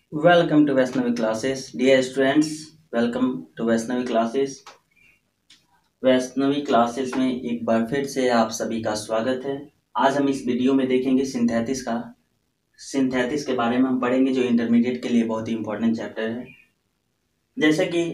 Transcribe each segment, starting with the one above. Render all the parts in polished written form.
Welcome to Vaishnavi classes. Dear students, welcome to Vaishnavi classes. Vaishnavi classes में एक बार फिर से आप सभी का स्वागत है। आज हम इस वीडियो में देखेंगे सिंथेसिस के बारे में हम पढ़ेंगे, जो इंटरमीडिएट के लिए बहुत ही इंपॉर्टेंट चैप्टर है। जैसे कि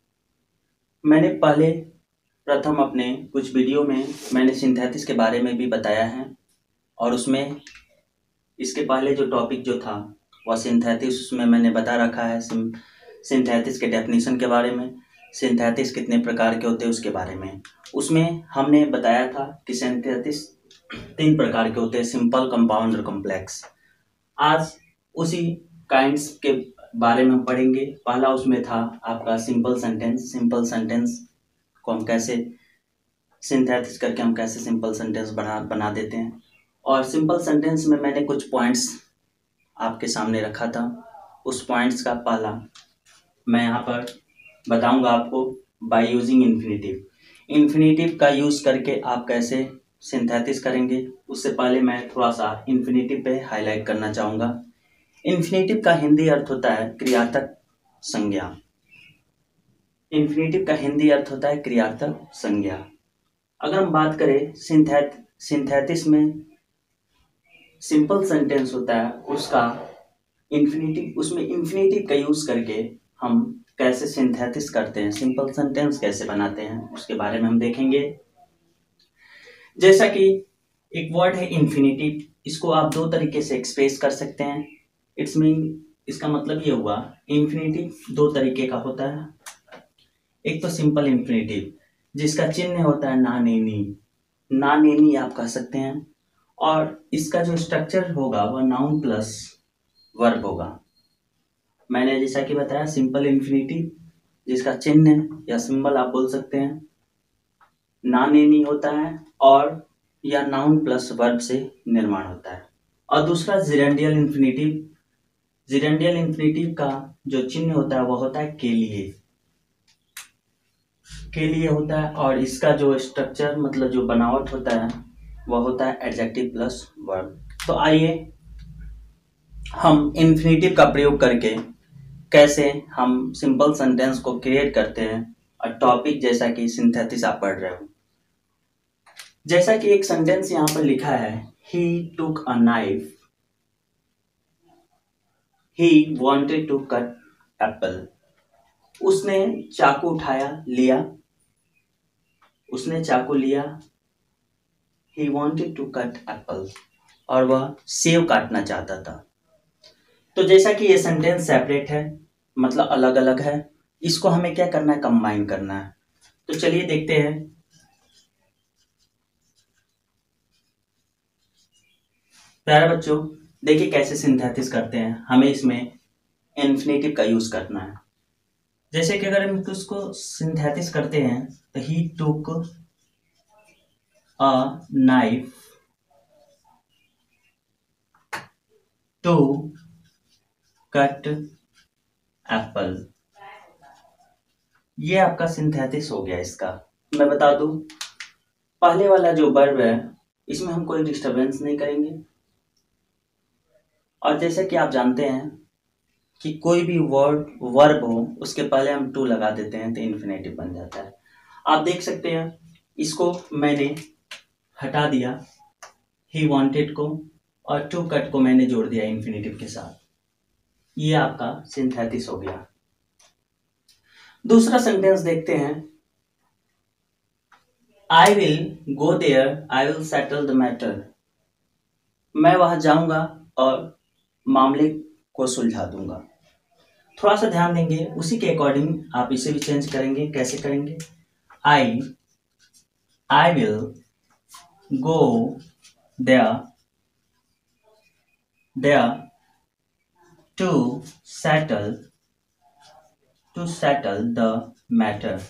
मैंने पहले प्रथम अपने कुछ वीडियो में मैंने सिंथेसिस के बारे में भी बताया है, और उसमें इसके पहले जो टॉपिक जो था वह सिंथेसिस, उसमें मैंने बता रखा है सिंथेसिस के डेफिनेशन के बारे में, सिंथेसिस कितने प्रकार के होते हैं उसके बारे में। उसमें हमने बताया था कि सिंथेसिस 3 प्रकार के होते हैं, सिंपल, कंपाउंड और कॉम्प्लेक्स। आज उसी काइंड्स के बारे में हम पढ़ेंगे। पहला उसमें था आपका सिंपल सेंटेंस। सिंपल सेंटेंस को हम कैसे सिंथेसिस करके हम कैसे सिंपल सेंटेंस बना देते हैं। और सिंपल सेंटेंस में मैंने कुछ पॉइंट्स आपके सामने रखा था। उस पॉइंट्स का पहला मैं यहाँ पर बताऊंगा आपको, बाय यूजिंग इन्फिनेटिव। इन्फिनेटिव का यूज़ करके आप कैसे सिंथेसिस करेंगे। उससे पहले मैं थोड़ा सा इन्फिनेटिव पे हाईलाइट करना चाहूँगा। इन्फिनेटिव का हिंदी अर्थ होता है क्रियार्थक संज्ञा। इन्फिनेटिव का हिंदी अर्थ होता है क्रियार्थक संज्ञा। अगर हम बात करें सिंथेसिस में सिंपल सेंटेंस होता है, उसका उसमें इन्फिनेटिव का यूज़ करके हम कैसे सिंथेसिस करते हैं, सिंपल सेंटेंस कैसे बनाते हैं, उसके बारे में हम देखेंगे। जैसा कि एक वर्ड है इन्फिनेटिव, इसको आप 2 तरीके से एक्सप्रेस कर सकते हैं। इसका मतलब ये हुआ, इन्फिनेटिव 2 तरीके का होता है। एक तो सिंपल इन्फिनेटिव जिसका चिन्ह होता है ना नेनी आप कह सकते हैं, और इसका जो स्ट्रक्चर होगा वह नाउन प्लस वर्ब होगा। मैंने जैसा कि बताया, सिंपल इन्फिनेटिव जिसका चिन्ह या सिंबल आप बोल सकते हैं नॉन एनी होता है, और या नाउन प्लस वर्ब से निर्माण होता है। और दूसरा जिरेंडियल इन्फिनेटिव। जिरेंडियल इन्फिनेटिव का जो चिन्ह होता है वह होता है के लिए होता है, और इसका जो स्ट्रक्चर मतलब जो बनावट होता है वह होता है एडजेक्टिव प्लस वर्ब। तो आइए हम इन्फिनेटिव का प्रयोग करके कैसे हम सिंपल सेंटेंस को क्रिएट करते हैं, और टॉपिक जैसा कि सिंथेसिस आप पढ़ रहे हो। जैसा कि एक सेंटेंस यहाँ पर लिखा है, he took a knife, he wanted to cut apple। उसने चाकू लिया, he wanted to cut apple, और वह सेब काटना चाहता था। तो जैसा कि ये सेंटेंस सेपरेट है, मतलब अलग अलग है, इसको हमें क्या करना है, कंबाइन करना है। तो चलिए देखते हैं। प्यारे बच्चों, देखिए कैसे सिंथेसिस करते हैं। हमें इसमें इन्फिनेटिव का यूज करना है। जैसे कि अगर हम उसको सिंथेसिस करते हैं तो he took a knife to cut apple, ये आपका सिंथेसिस हो गया। इसका मैं बता दूं, पहले वाला जो वर्ब है इसमें हम कोई डिस्टरबेंस नहीं करेंगे, और जैसे कि आप जानते हैं कि कोई भी वर्ब हो उसके पहले हम टू लगा देते हैं तो इन्फिनेटिव बन जाता है। आप देख सकते हैं, इसको मैंने हटा दिया, ही वांटेड को, और टू कट को मैंने जोड़ दिया इन्फिनेटिव के साथ। ये आपका सिंथेसिस हो गया। दूसरा सेंटेंस देखते हैं, I will go there, I will settle the matter. मैं वहां जाऊंगा और मामले को सुलझा दूंगा। थोड़ा सा ध्यान देंगे, उसी के अकॉर्डिंग आप इसे भी चेंज करेंगे। कैसे करेंगे, I will go there to settle the matter.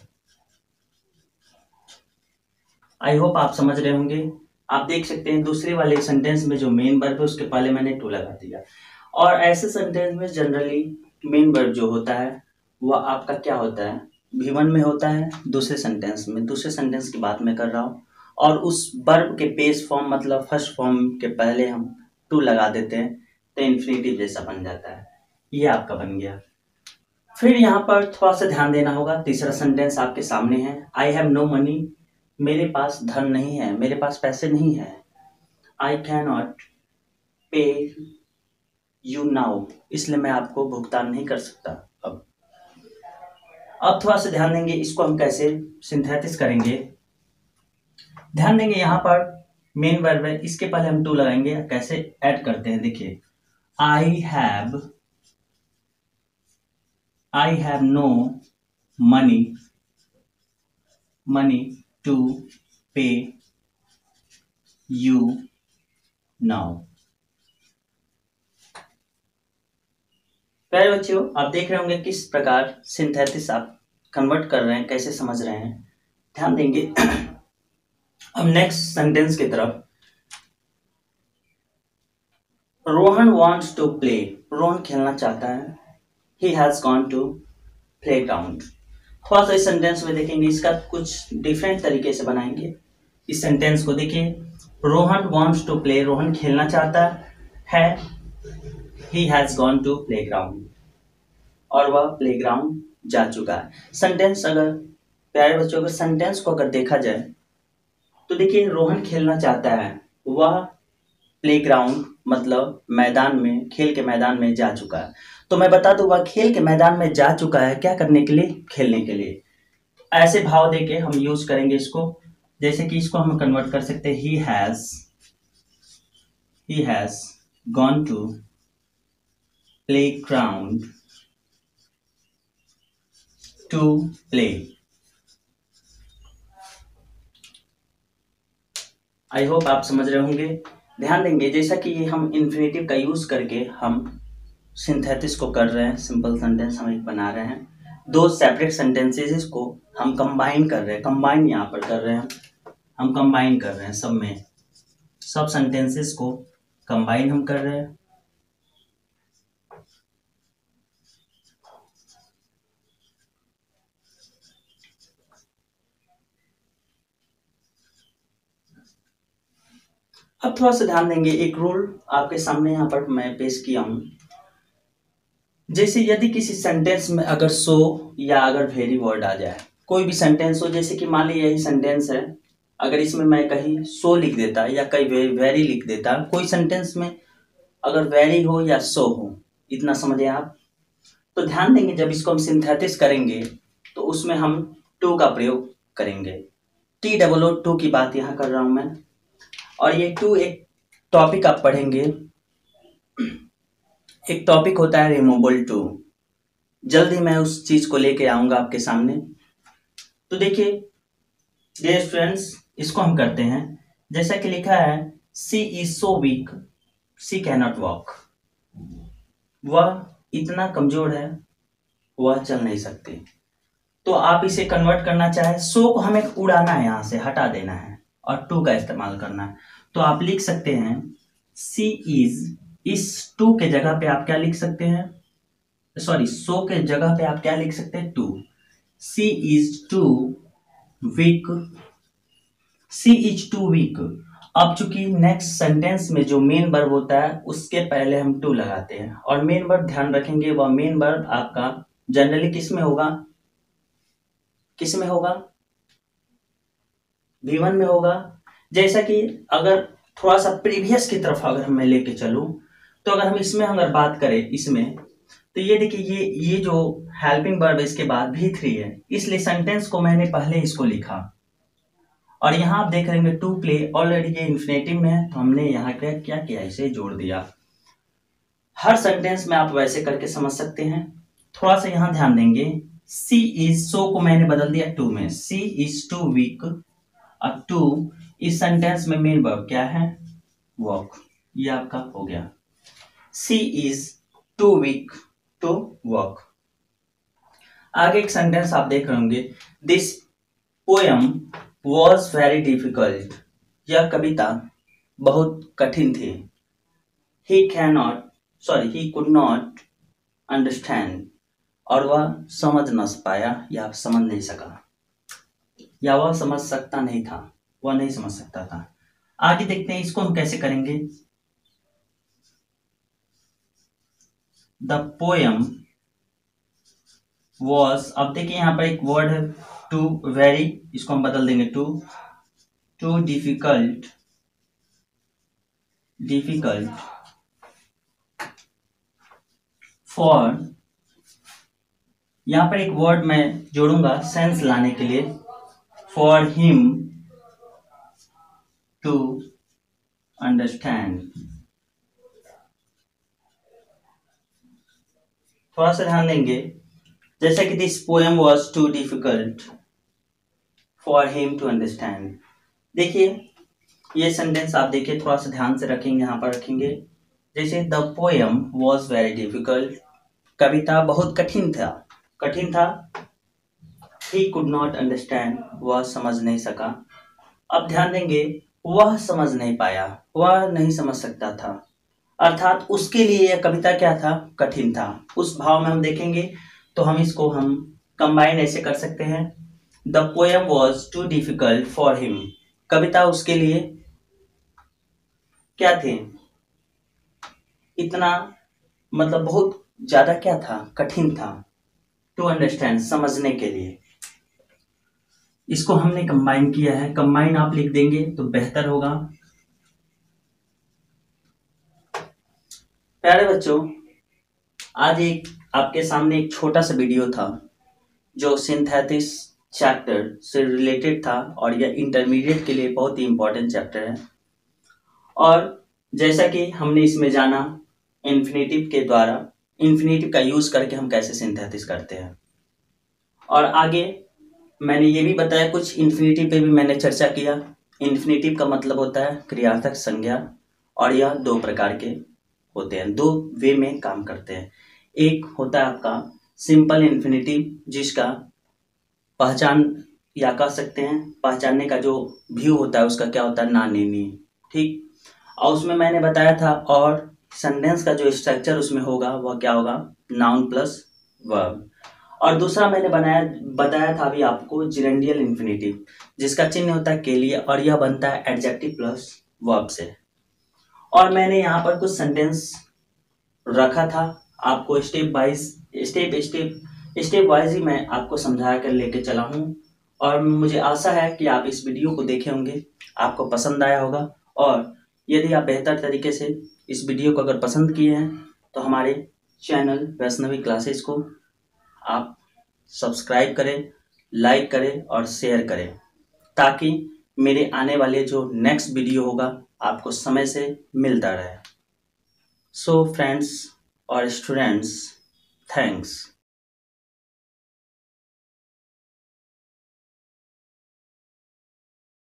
I hope आप समझ रहे होंगे। आप देख सकते हैं दूसरे वाले सेंटेंस में जो मेन वर्ब है उसके पहले मैंने टू लगा दिया, और ऐसे सेंटेंस में जनरली मेन वर्ब जो होता है वह आपका क्या होता है, V1 में होता है। दूसरे सेंटेंस की बात मैं कर रहा हूँ, और उस वर्ब के बेस फॉर्म मतलब फर्स्ट फॉर्म के पहले हम टू लगा देते हैं तो इन्फिनेटिव जैसा बन जाता है। ये आपका बन गया। फिर यहाँ पर थोड़ा सा ध्यान देना होगा। तीसरा सेंटेंस आपके सामने है, आई हैव नो मनी, मेरे पास धन नहीं है, मेरे पास पैसे नहीं है। I can not pay you now, इसलिए मैं आपको भुगतान नहीं कर सकता। अब थोड़ा सा ध्यान देंगे, इसको हम कैसे सिंथेसिस करेंगे। ध्यान देंगे यहाँ पर मेन वर्ब है, इसके पहले हम टू लगाएंगे। कैसे ऐड करते हैं देखिए, I have no money to pay you now. प्यारे बच्चों, आप देख रहे होंगे किस प्रकार सिंथेसिस आप कन्वर्ट कर रहे हैं, कैसे समझ रहे हैं। ध्यान देंगे। अब नेक्स्ट सेंटेंस की तरफ। Rohan wants to play, Rohan खेलना चाहता है। He has gone to play ground. थोड़ा सा इस सेंटेंस में देखेंगे, इसका कुछ डिफरेंट तरीके से बनाएंगे। इस सेंटेंस को देखिए, Rohan wants to play, Rohan खेलना चाहता है। He has gone to play ground, और वह प्ले ग्राउंड जा चुका है। सेंटेंस अगर प्यारे बच्चों, अगर सेंटेंस को अगर देखा जाए तो देखिए, रोहन खेलना चाहता है, वह प्लेग्राउंड मतलब मैदान में, खेल के मैदान में जा चुका है। तो मैं बता दूं, वह खेल के मैदान में जा चुका है क्या करने के लिए? खेलने के लिए। ऐसे भाव देके हम यूज करेंगे इसको। जैसे कि इसको हम कन्वर्ट कर सकते हैं, he has gone to playground to play. I hope आप समझ रहे होंगे। ध्यान देंगे, जैसा कि ये हम इन्फिनेटिव का यूज करके हम सिंथेसिस को कर रहे हैं, सिंपल सेंटेंस हम एक बना रहे हैं। दो सेपरेट सेंटेंसेस को हम कंबाइन कर रहे हैं, कंबाइन यहाँ पर कर रहे हैं, हम कंबाइन कर रहे हैं सब में, सब सेंटेंसेस को कंबाइन हम कर रहे हैं। अब थोड़ा सा ध्यान देंगे, एक रूल आपके सामने यहाँ पर मैं पेश किया हूं। जैसे यदि किसी सेंटेंस में अगर सो या अगर वेरी वर्ड आ जाए, कोई भी सेंटेंस हो, जैसे कि मान लीजिए यही सेंटेंस है, अगर इसमें मैं कहीं सो लिख देता या कहीं वेरी लिख देता, कोई सेंटेंस में अगर वेरी हो या सो हो, इतना समझे आप। तो ध्यान देंगे, जब इसको हम सिंथेसिस करेंगे तो उसमें हम टू का प्रयोग करेंगे। TOO की बात यहाँ कर रहा हूं मैं। और ये टू एक टॉपिक आप पढ़ेंगे, एक टॉपिक होता है रिमूवेबल टू। जल्द ही मैं उस चीज को लेके आऊंगा आपके सामने। तो देखिए डियर स्टूडेंट्स, इसको हम करते हैं। जैसा कि लिखा है, she is so weak, she can not walk. वह इतना कमजोर है, वह चल नहीं सकती। तो आप इसे कन्वर्ट करना चाहे, सो को हमें उड़ाना है, यहां से हटा देना है और टू का इस्तेमाल करना है। तो आप लिख सकते हैं सी इज, इस टू के जगह पे आप क्या लिख सकते हैं, सॉरी सो के जगह पे आप क्या लिख सकते हैं, too. She is too weak, she is too weak. अब चूंकि नेक्स्ट सेंटेंस में जो मेन वर्ब होता है उसके पहले हम टू लगाते हैं, और मेन वर्ब ध्यान रखेंगे, वह मेन वर्ब आपका जनरली किस में होगा, किस में होगा, V1 में होगा। जैसा कि अगर थोड़ा सा प्रीवियस की तरफ अगर मैं लेके चलूं, तो अगर हम इसमें अगर बात करें इसमें, तो ये देखिए, ये जो हेल्पिंग वर्ब इसके बाद V3 है, इसलिए सेंटेंस को मैंने पहले इसको लिखा। और यहाँ आप देख लेंगे टू प्ले ऑलरेडी ये इन्फिनेटिव में है, तो हमने यहाँ क्या किया, इसे जोड़ दिया। हर सेंटेंस में आप वैसे करके समझ सकते हैं। थोड़ा सा यहाँ ध्यान देंगे, सी इज, सो को मैंने बदल दिया टू में, सी इज टू वीक। अब टू इस सेंटेंस में मेन वर्ब क्या है, वॉक। ये आपका हो गया, she is too weak to walk. आगे एक सेंटेंस आप देख रहे होंगे, this poem was very difficult, यह कविता बहुत कठिन थी। ही कुड नॉट अंडरस्टैंड, और वह समझ न पाया या समझ नहीं सका, या वह समझ सकता नहीं था, वह नहीं समझ सकता था। आगे देखते हैं इसको हम कैसे करेंगे। द पोएम वॉज, अब देखिए यहाँ पर एक वर्ड है टू वेरी, इसको हम बदल देंगे टू डिफिकल्ट फॉर, यहाँ पर एक वर्ड मैं जोड़ूंगा सेंस लाने के लिए, फॉर हिम टू अंडरस्टैंड। थोड़ा सा ध्यान देंगे, जैसा कि this poem was too difficult for him to understand. देखिए ये सेंटेंस आप देखिए, थोड़ा सा ध्यान से रखेंगे, यहाँ पर रखेंगे। जैसे the poem was very difficult, कविता बहुत कठिन था। ही कुड नॉट अंडरस्टैंड, वह समझ नहीं सका। अब ध्यान देंगे, वह समझ नहीं पाया, वह नहीं समझ सकता था, अर्थात उसके लिए यह कविता क्या था, कठिन था। उस भाव में हम देखेंगे तो हम इसको कंबाइन ऐसे कर सकते हैं, the poem was too difficult for him, कविता उसके लिए क्या थे, इतना मतलब बहुत ज्यादा क्या था, कठिन था, टू अंडरस्टैंड, समझने के लिए। इसको हमने कंबाइन किया है, कंबाइन आप लिख देंगे तो बेहतर होगा। प्यारे बच्चों, आज एक आपके सामने एक छोटा सा वीडियो था जो सिंथेसिस चैप्टर से रिलेटेड था, और यह इंटरमीडिएट के लिए बहुत ही इंपॉर्टेंट चैप्टर है। और जैसा कि हमने इसमें जाना इन्फिनेटिव के द्वारा, इन्फिनेटिव का यूज करके हम कैसे सिंथेसिस करते हैं, और आगे मैंने ये भी बताया, कुछ इन्फिनेटिव पे भी मैंने चर्चा किया। इन्फिनेटिव का मतलब होता है क्रियार्थक संज्ञा, और यह दो प्रकार के होते हैं, दो वे में काम करते हैं। एक होता है आपका सिंपल इन्फिनेटिव, जिसका पहचान या कह सकते हैं पहचानने का जो व्यू होता है उसका क्या होता है, ना नी, ठीक। और उसमें मैंने बताया था, और सेंटेंस का जो स्ट्रक्चर उसमें होगा वह क्या होगा, नाउन प्लस वर्ब। और दूसरा मैंने बताया था अभी आपको जिरेंडियल इन्फिनेटिव, जिसका चिन्ह होता है के लिए, और यह बनता है एडजेक्टिव प्लस वर्ब से। और मैंने यहाँ पर कुछ सेंटेंस रखा था, आपको स्टेप वाइज ही मैं आपको समझा कर लेके चला हूँ। और मुझे आशा है कि आप इस वीडियो को देखे होंगे, आपको पसंद आया होगा। और यदि आप बेहतर तरीके से इस वीडियो को अगर पसंद किए हैं तो हमारे चैनल वैष्णवी क्लासेस को आप सब्सक्राइब करें, लाइक करें और शेयर करें, ताकि मेरे आने वाले जो नेक्स्ट वीडियो होगा आपको समय से मिलता रहे। सो फ्रेंड्स और स्टूडेंट्स, थैंक्स।